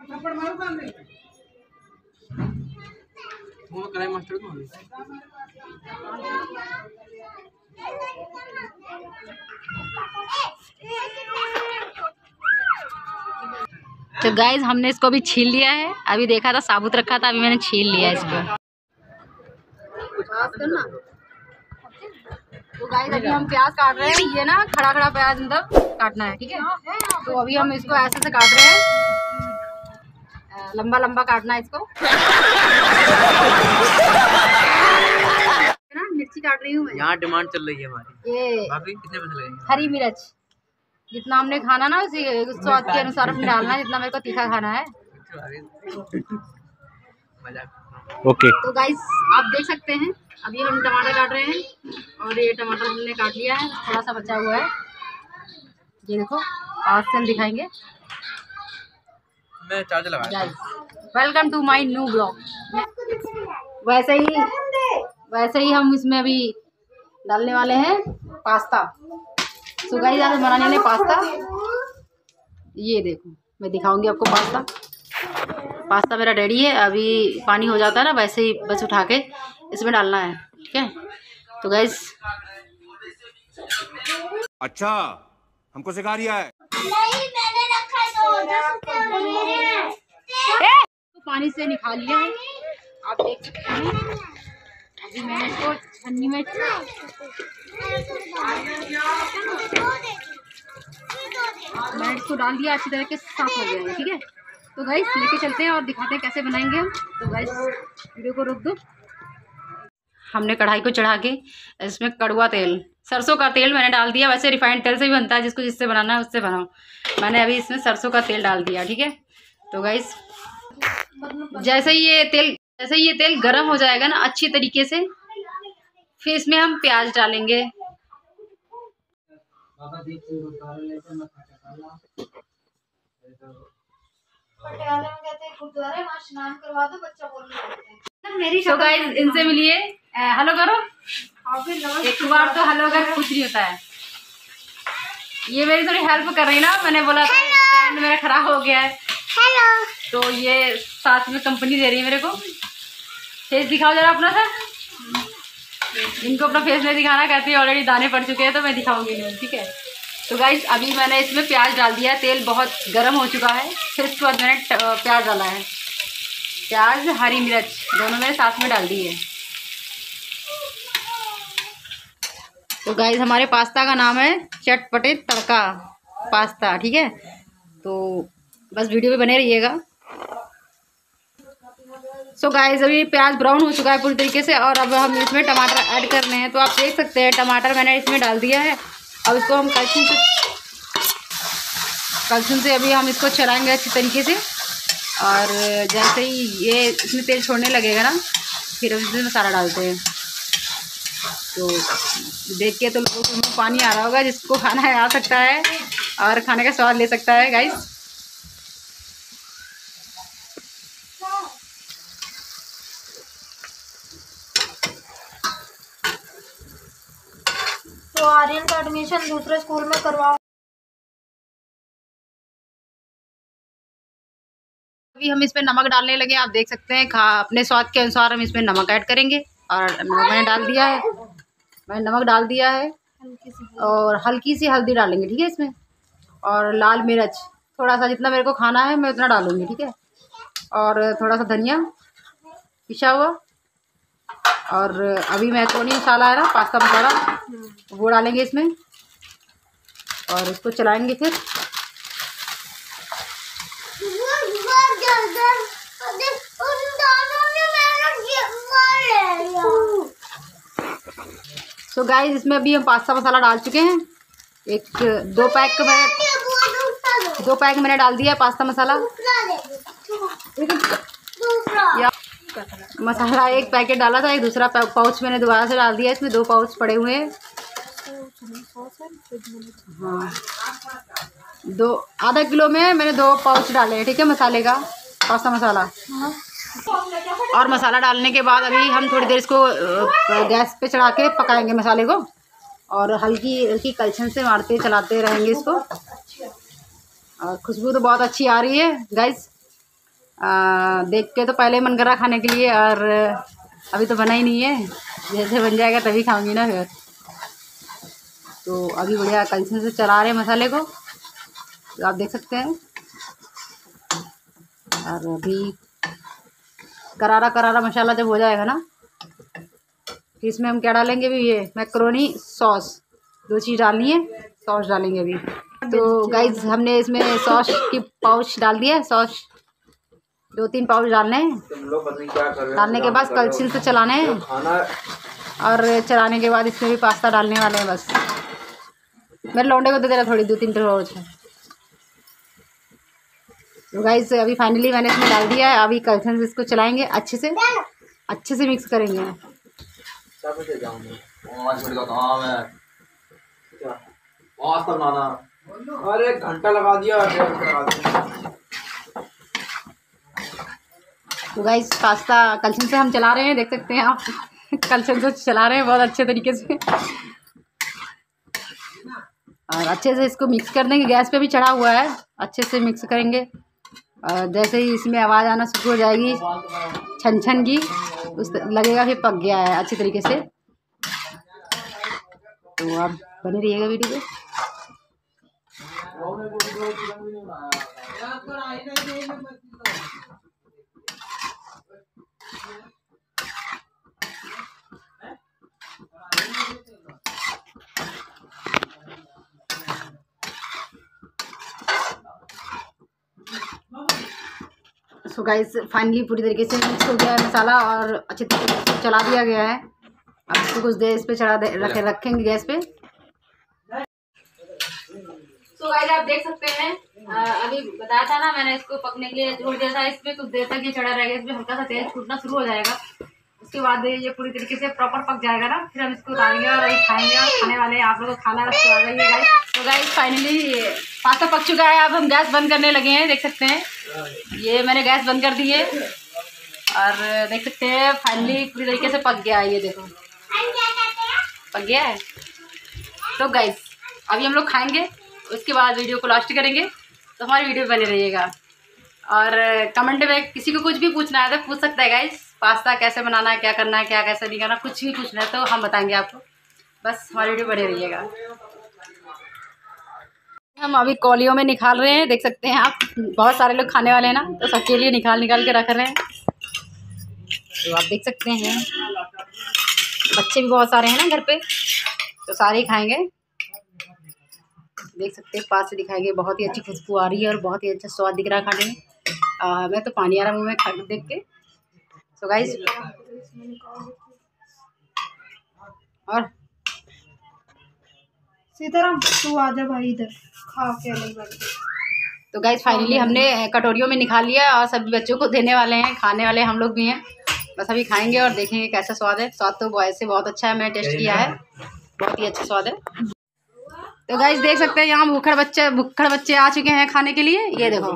कढ़ाई मास्टर को तो गाइज हमने इसको भी छील लिया है। अभी देखा था साबुत रखा था, अभी मैंने छील लिया इसको। तो गाइज अभी हम प्याज काट रहे हैं। ये ना खड़ा खड़ा प्याज मतलब काटना है, ठीक है। तो अभी हम इसको ऐसे से काट रहे हैं, लंबा लंबा काटना है इसको। ना मिर्ची काट रही हूँ मैं। यहाँ डिमांड चल रही है हमारी। ये भाभी कितने पैसे लगेंगे? हरी मिर्च जितना हमने खाना ना उसी स्वाद के अनुसार हमने डालना है, जितना मेरे को तीखा खाना है। ओके। तो गाइस आप देख सकते हैं अभी हम टमाटर काट रहे हैं और ये टमाटर हमने काट लिया है, थोड़ा सा बचा हुआ है। ये देखो आज से हम दिखाएंगे। मैं चार्ज लगा। Guys welcome to my new blog. वैसे ही हम इसमें अभी डालने वाले हैं पास्ता। सो गाइस आज बनाने वाले पास्ता। ये देखो मैं दिखाऊंगी आपको पास्ता मेरा रेडी है। अभी पानी हो जाता है ना, वैसे ही बस उठा के इसमें डालना है, ठीक है। तो गाइस अच्छा हमको सिखा रिया है। नहीं मैंने रखा है तो पानी से निकाल लिया है, आप देख सकते हैं। अभी मैंने इसको छन्नी में मैंने इसको डाल दिया, अच्छी तरह के साफ हो गया है, ठीक है। तो गाइस लेके चलते हैं और दिखाते हैं कैसे बनाएंगे हम। तो गाइस वीडियो को रोक दो। हमने कढ़ाई को चढ़ा के इसमें कड़वा तेल, सरसों का तेल मैंने डाल दिया। वैसे रिफाइंड तेल से भी बनता है, जिसको जिससे बनाना है उससे बनाओ। मैंने अभी इसमें सरसों का तेल डाल दिया, ठीक है। तो गाइस जैसे ही ये तेल गर्म हो जाएगा ना अच्छी तरीके से, फिर इसमें हम प्याज डालेंगे। तो गाइस इनसे मिलिए, हेलो करो एक बार। तो हेलो कर कुछ नहीं होता है। ये मेरी थोड़ी हेल्प कर रही ना, मैंने बोला था स्टैंड मेरा खराब हो गया है। हेलो। तो ये साथ में कंपनी दे रही है मेरे को। फेस दिखाओ जरा अपना सा। इनको अपना फेस नहीं दिखाना, कहती है ऑलरेडी दाने पड़ चुके हैं तो मैं दिखाऊंगी नहीं, ठीक है। तो गाइस अभी मैंने इसमें प्याज डाल दिया। तेल बहुत गर्म हो चुका है, फिर उसके बाद मैंने प्याज डाला है। प्याज हरी मिर्च दोनों मैंने साथ में डाल दी है। तो गाइस हमारे पास्ता का नाम है चटपटे तड़का पास्ता, ठीक है। तो बस वीडियो में बने रहिएगा। सो गाइस अभी प्याज ब्राउन हो चुका है पूरी तरीके से, और अब हम इसमें टमाटर ऐड करने हैं। तो आप देख सकते हैं टमाटर मैंने इसमें डाल दिया है। अब इसको हम कलछुल से अभी हम इसको चलाएंगे अच्छी तरीके से। और जैसे ही ये इसमें तेल छोड़ने लगेगा ना, फिर हम इसमें मसाला डालते हैं। तो देख के तो लोगों को मुँह पानी आ रहा होगा, जिसको खाना है आ सकता है और खाने का स्वाद ले सकता है गाइस। तो आर्यन का एडमिशन दूसरे स्कूल में करवाओ। अभी हम इसमें नमक डालने लगे, आप देख सकते हैं। अपने स्वाद के अनुसार हम इसमें नमक ऐड करेंगे। और मैंने डाल दिया है, मैंने नमक डाल दिया है। और हल्की सी हल्दी डालेंगे, ठीक है इसमें। और लाल मिर्च थोड़ा सा, जितना मेरे को खाना है मैं उतना डालूंगी, ठीक है। और थोड़ा सा धनिया पिसा हुआ। और अभी मैक्रोनी मसाला है ना, पास्ता मसाला, वो डालेंगे इसमें और इसको चलाएंगे फिर। तो गाइस इसमें अभी हम पास्ता मसाला डाल चुके हैं। दो पैक मैंने डाल दिया पास्ता मसाला। मसाला एक पैकेट डाला था, एक दूसरा पाउच मैंने दोबारा से डाल दिया। इसमें 2 पाउच पड़े हुए हैं। हाँ, आधा किलो में मैंने 2 पाउच डाले हैं, ठीक है, मसाले का, पास्ता मसाला। और मसाला डालने के बाद अभी हम थोड़ी देर इसको गैस पे चढ़ा के पकाएंगे मसाले को। और हल्की कलछन से मारते चलाते रहेंगे इसको। और खुशबू तो बहुत अच्छी आ रही है गाइस। देख के तो पहले मन कर रहा खाने के लिए, और अभी तो बना ही नहीं है, जैसे बन जाएगा तभी खाऊंगी ना फिर। तो अभी बढ़िया कलछन से चला रहे हैं मसाले को, तो आप देख सकते हैं। और अभी करारा करारा मसाला जब हो जाएगा ना, फिर इसमें हम क्या डालेंगे अभी, ये मैक्रोनी सॉस, 2 चीज़ डालनी है, सॉस डालेंगे अभी। तो गाइज हमने इसमें सॉस की पाउच डाल दिया है, सॉस 2-3 पाउच डालने हैं। डालने के बाद कलछिल से चलाने हैं, और चलाने के बाद इसमें भी पास्ता डालने वाले हैं बस। मेरे लौंडे को दे दे रहा थोड़ी 2-3 पाउच है। तो गाइज अभी फाइनली मैंने इसमें डाल दिया है। अभी कलछिल से इसको चलाएंगे, अच्छे से मिक्स करेंगे। अरे घंटा लगा दिया। तो गाइस पास्ता कलछन से हम चला रहे हैं, देख सकते हैं आप। कलछन से चला रहे हैं बहुत अच्छे तरीके से, और अच्छे से इसको मिक्स कर देंगे। गैस पे भी चढ़ा हुआ है, अच्छे से मिक्स करेंगे। और जैसे ही इसमें आवाज़ आना शुरू हो जाएगी छन छन की, उस लगेगा कि पक गया है अच्छे तरीके से। तो आप बने रहिएगा वीडियो पे। सो गाइस फाइनली पूरी तरीके से मिक्स हो गया है मसाला, और अच्छे तरीके से चला दिया गया है। अब इसको कुछ देर इस पे रखेंगे गैस पे। सो गाइस आप देख सकते हैं, अभी बताया था ना मैंने, इसको पकने के लिए छोड़ दिया था। इसमें कुछ देर तक ये चढ़ा रहेगा, इसमें हल्का सा तेल छूटना शुरू हो जाएगा। उसके बाद ये पूरी तरीके से प्रॉपर पक जाएगा ना, फिर हम इसको डालेंगे और अभी खाएंगे। और खाने वाले आप लोगों को खाना तो आ जाइए गाइस। तो गाइस फाइनली पास्ता पक चुका है। अब हम गैस बंद करने लगे हैं, देख सकते हैं। ये मैंने गैस बंद कर दी है, और देख सकते हैं फाइनली पूरी तरीके से पक गया है। ये देखो पक गया है। तो गाइस अभी हम लोग खाएंगे, उसके बाद वीडियो को लास्ट करेंगे। तो हमारी वीडियो बने रहिएगा। और कमेंट में किसी को कुछ भी पूछना है तो पूछ सकता है गाइस, पास्ता कैसे बनाना है, क्या करना है, क्या कैसे नहीं करना, कुछ भी पूछना है तो हम बताएंगे आपको। बस हमारी वीडियो बने रहिएगा। हम अभी कौलियों में निकाल रहे हैं, देख सकते हैं आप। बहुत सारे लोग खाने वाले हैं ना, तो सबके लिए निकाल के रख रहे हैं। तो आप देख सकते हैं, बच्चे भी बहुत सारे हैं ना घर पे, तो सारे ही खाएंगे। देख सकते हैं पास से दिखाएंगे, बहुत ही अच्छी खुशबू आ रही है और बहुत ही अच्छा स्वाद दिख रहा है खाने में। मैं तो पानी आ रहा मुँह में खा देख के। सो गाइस और सीताराम तू आजा भाई इधर खा के अलग बात। तो गाइस फाइनली हमने कटोरियों में निकाल लिया और सभी बच्चों को देने वाले हैं, खाने वाले हम लोग भी हैं। बस अभी खाएंगे और देखेंगे कैसा स्वाद है। स्वाद तो वैसे बहुत अच्छा है, मैंने टेस्ट किया है, बहुत ही अच्छा स्वाद है। तो गाइस देख सकते हैं यहाँ भुक्खड़ बच्चे आ चुके हैं खाने के लिए। ये देखो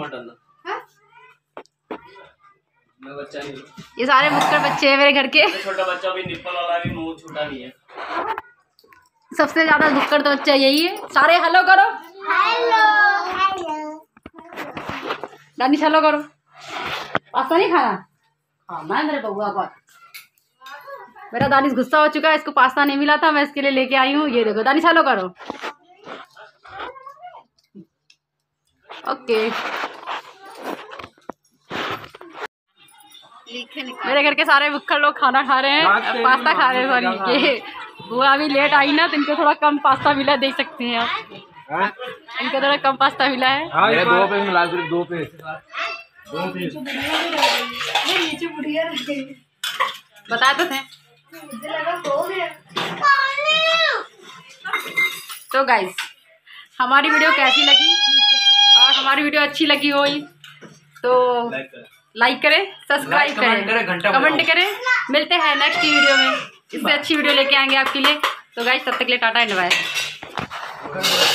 ये सारे भुक्खड़ बच्चे हैं मेरे घर के। छोटा बच्चा भी निप्पल वाला भी मुंह छोटा नहीं है। सबसे ज्यादा भुक्खड़ तो बच्चा यही है। सारे हेलो करो, दानिश हेलो करो। पास्ता नहीं खाना? खाना है मेरे बउआ को। मेरा दानिश गुस्सा हो चुका है, इसको पास्ता नहीं मिला था, मैं इसके लिए लेके आई हूँ। ये देखो दानिश हेलो करो। ओके मेरे घर के सारे भुक्खड़ लोग खाना खा रहे हैं, पास्ता खा रहे हैं। सॉरी ये बुआ अभी लेट आई ना, तो इनको थोड़ा कम पास्ता मिला है, देख सकते हैं आप। इनको थोड़ा कम पास्ता मिला है। 2 पीस मिला, सिर्फ 2 पीस। बताए तो थे। तो गाइस हमारी वीडियो कैसी लगी, और हमारी वीडियो अच्छी लगी हो तो लाइक करें, सब्सक्राइब करें, कमेंट करें। मिलते हैं नेक्स्ट वीडियो में, इससे अच्छी वीडियो लेके आएंगे आपके लिए। तो गाइस तब तक के लिए टाटा एंड बाय।